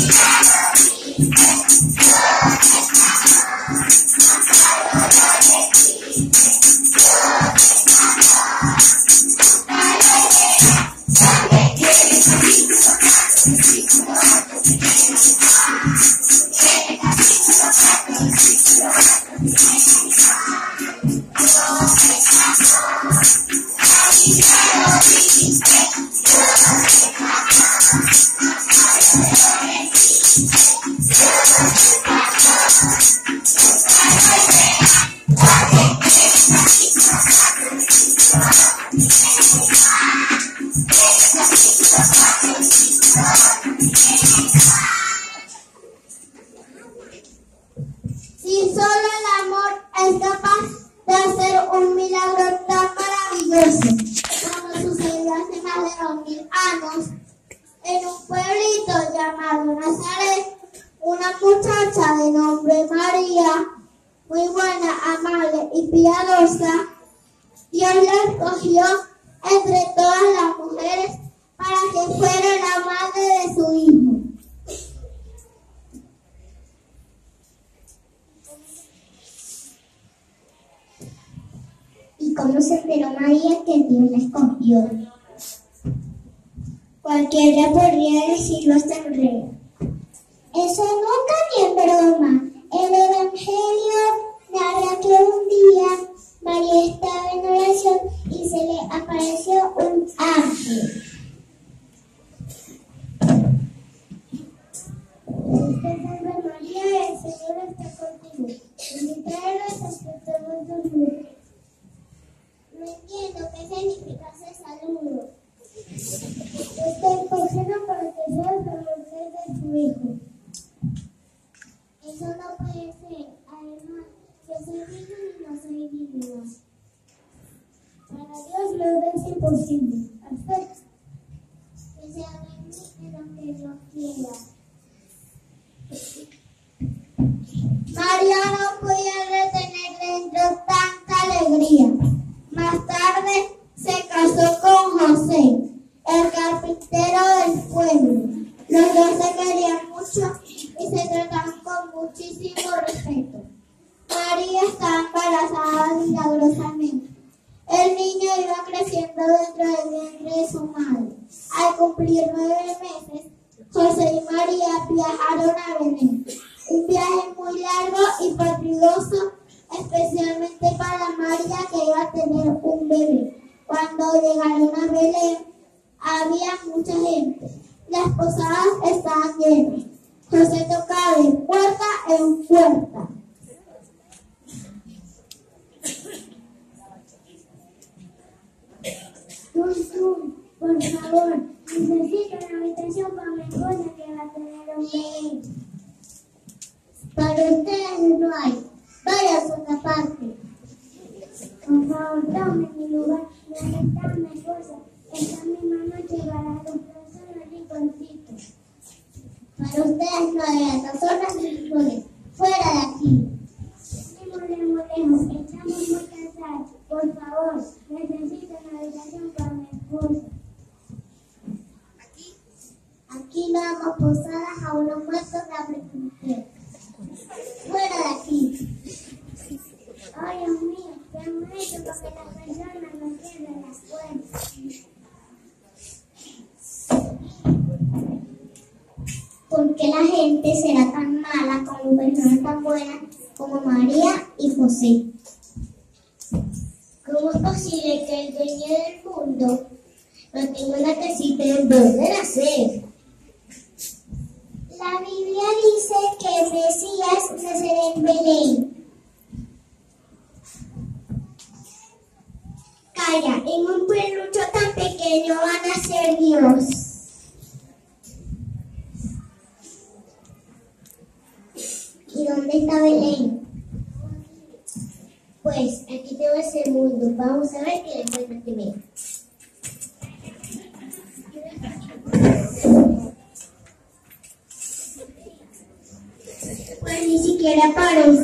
Si solo el amor es capaz de hacer un milagro tan maravilloso, como sucedió hace más de 2000 años, en un pueblito llamado Nazaret, una muchacha de nombre María, muy buena, amable y piadosa, Dios la escogió entre todas las mujeres para que fuera la madre de su hijo. ¿Y cómo se enteró María que Dios la escogió? Cualquiera podría decirlo hasta el rey. Eso nunca ni en broma. El Evangelio narra que un día María estaba en oración y se le apareció un ángel. Te salve María, el Señor está contigo. Bendita eres entre todas las mujeres. No entiendo qué significa ese saludo. Estoy cogiendo para que seas la mujer de tu hijo. Eso no puede ser. Además, yo soy virgen y no soy divina. Para Dios lo es imposible. Perfecto. Que se haga en mí en lo que Dios quiera. María no podía retener dentro tanta alegría. Más tarde se casó con José, el carpintero del pueblo. Los dos se querían mucho y se trataban con muchísimo respeto. María estaba embarazada milagrosamente. El niño iba creciendo dentro del vientre de su madre. Al cumplir 9 meses, José y María viajaron a Belén. Un viaje muy largo y fatigoso, especialmente para María, que iba a tener un bebé. Cuando llegaron a Belén, había mucha gente. Las posadas estaban llenas. José tocaba de puerta en puerta. Por favor, necesito una habitación para mi esposa que va a tener un bebé. Para ustedes no hay. Vaya a otra parte. Por favor, tome mi lugar. ¿Dónde está mi esposa? Esta misma noche va a dar un profesor de rinconcito. Para ustedes no hay. A estas horas rincones. Fuera de aquí. Estamos muy cansados. Por favor, necesito una habitación para mi esposa. Aquí no damos posadas a unos muertos de hambre como usted. Fuera de aquí. Ay, Dios mío, ¿qué hemos hecho para que las personas no cierren las puertas? ¿Por qué la gente será tan mala con personas tan buenas como María y José? ¿Cómo es posible que el dueño del mundo no tenga una casita en donde nacer? La Biblia dice que el Mesías nacerá en Belén. Calla, en un pueblucho tan pequeño va a nacer Dios. ¿Y dónde está Belén? Pues aquí te va ese mundo. Vamos a ver qué le encuentras primero. Pues ni siquiera aparece.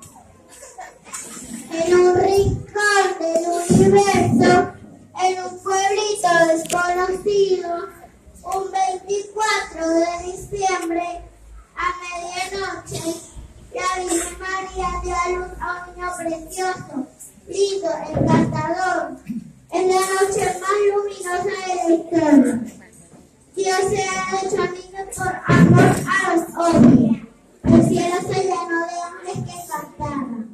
En un rincón del universo, en un pueblito desconocido, un 24 de diciembre ha hecho niños por amor a los hombres. El cielo se llenó de hombres que cantaban.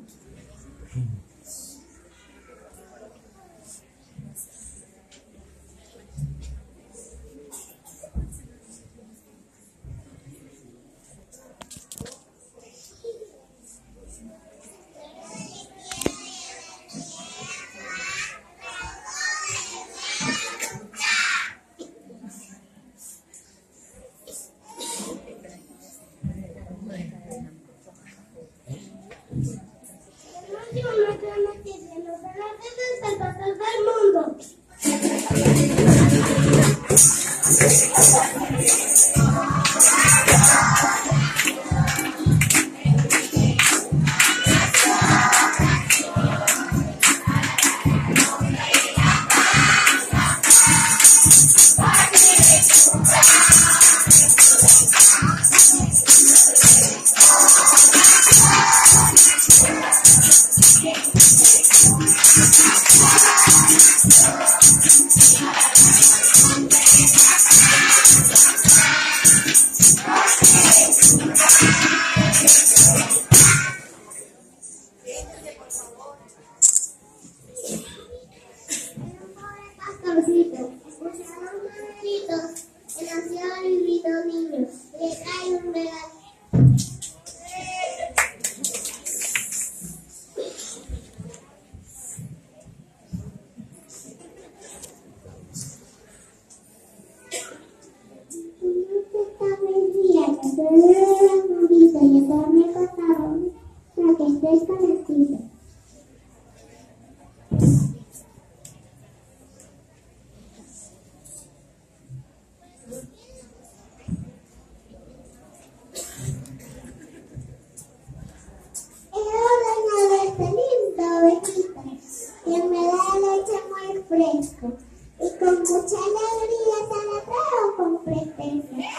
Y con mucha alegría te la traigo con presencia.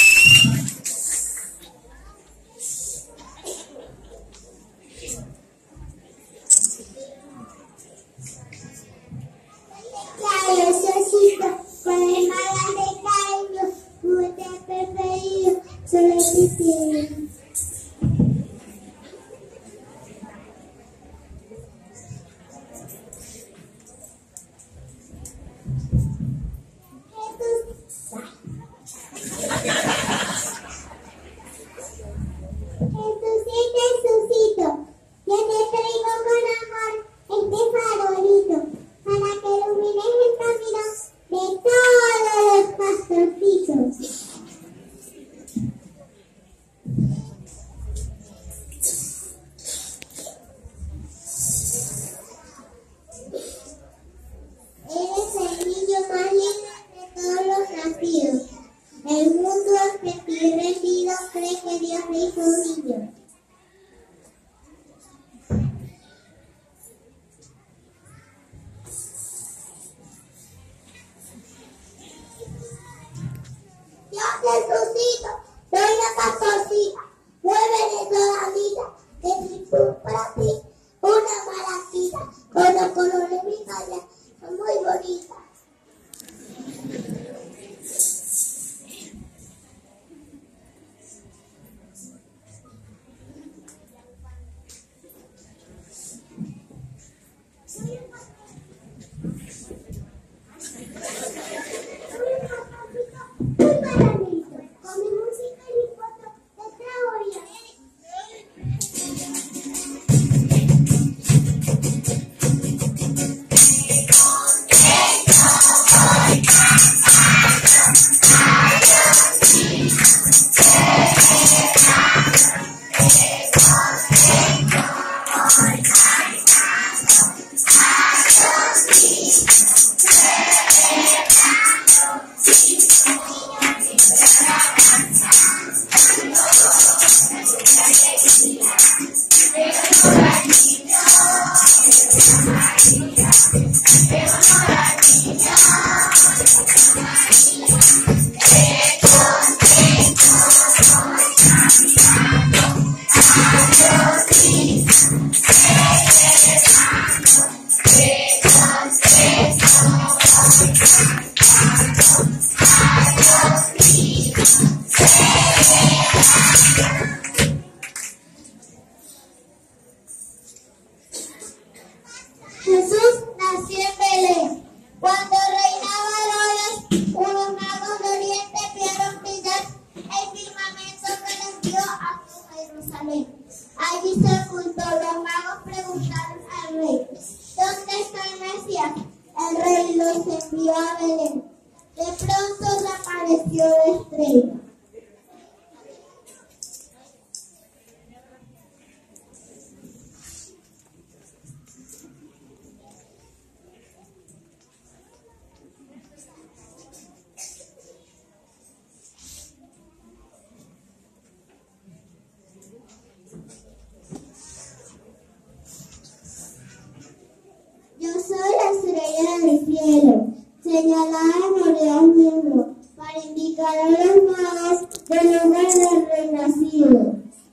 Claro, Sosito, con el mal de cariño, tú te has preferido, solo existir. El mundo arrepentido y rendido cree que Dios le hizo un niño. Dios Jesucito, soy la pastorcita, vuelve de toda vida, que si tú para ti una malacita, con los colores de mi calle son muy bonitas. Muy paradito, con mi música Jesús nació en Belén. Cuando reinaba Herodes, unos magos de Oriente vieron brillar el firmamento que les dio a Jerusalén. Allí se ocultó. Los magos preguntaron al rey: ¿dónde está el Mesías? El rey los envió a Belén. De pronto se apareció la estrella. Yo soy la estrella del cielo, señalada por Dios mismo, para indicar a los magos del lugar del rey nacido.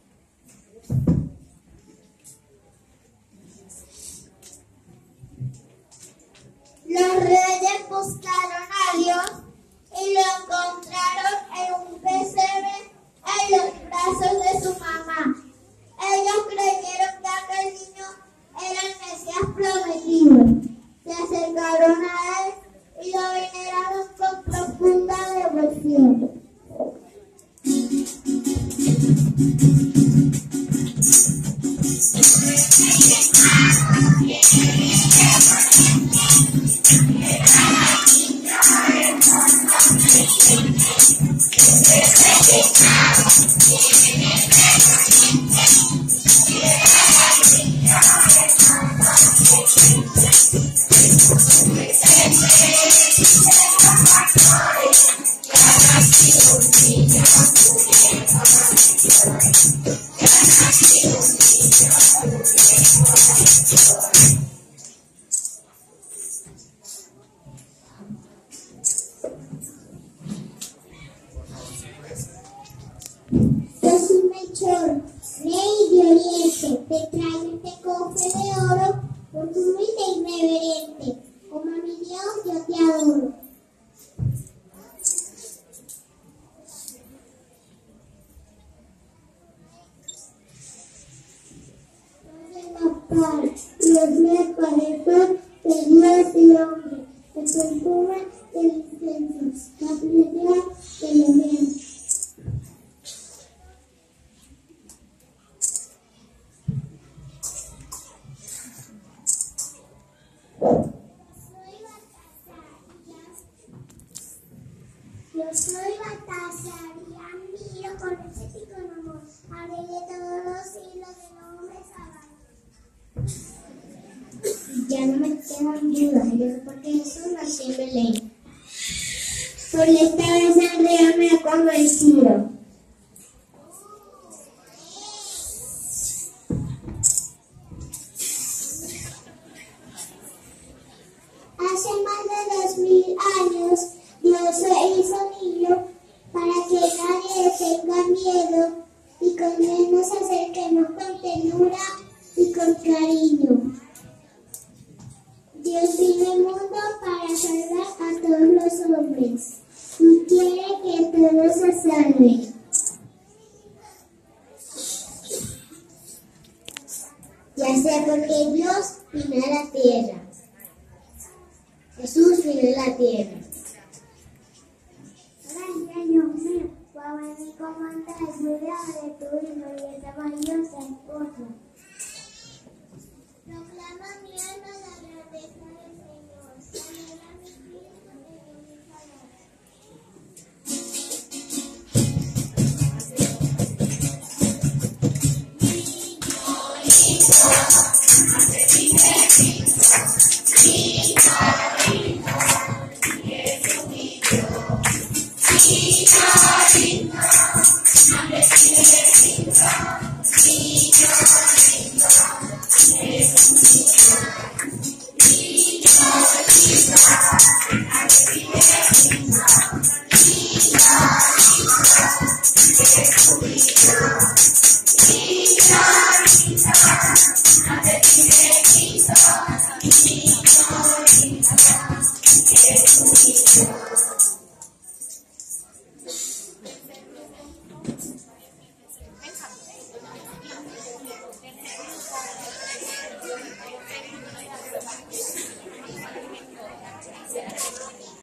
Los reyes buscaron a Dios y lo encontraron en un pesebre en los brazos de su mamá. Ellos creyeron que aquel niño era el Mesías prometido. Se acercaron a él y lo veneraron con profunda devoción. Yo soy Melchor, rey de Oriente, te traigo este cofre de oro por tu humilde y reverente. Como mi Dios, yo te adoro. Los míos parecen de Dios y hombre, el perfume del incienso, la plenitud de los bienes. Yo soy Baltasar y admiro con respeto y con amor al Rey de todos los siglos de nombre Salvador. Ya no me quedan dudas, yo sé por qué Jesús nació en Belén. Porque esta vez el Rey me ha convencido. Hace más de 2000 años, Dios se hizo niño para que nadie tenga miedo y con él nos acerquemos con ternura y con cariño. Dios vino al mundo para salvar a todos los hombres y quiere que todos se salven. Ya sea porque Dios vino a la tierra. Jesús vino a la tierra. Ay, Dios mío, va a venir como antes de tu hijo y esta maravillosa esposa. Proclama mi alma la grandeza del Señor. Alegra mi espíritu en mi salud. Thank you.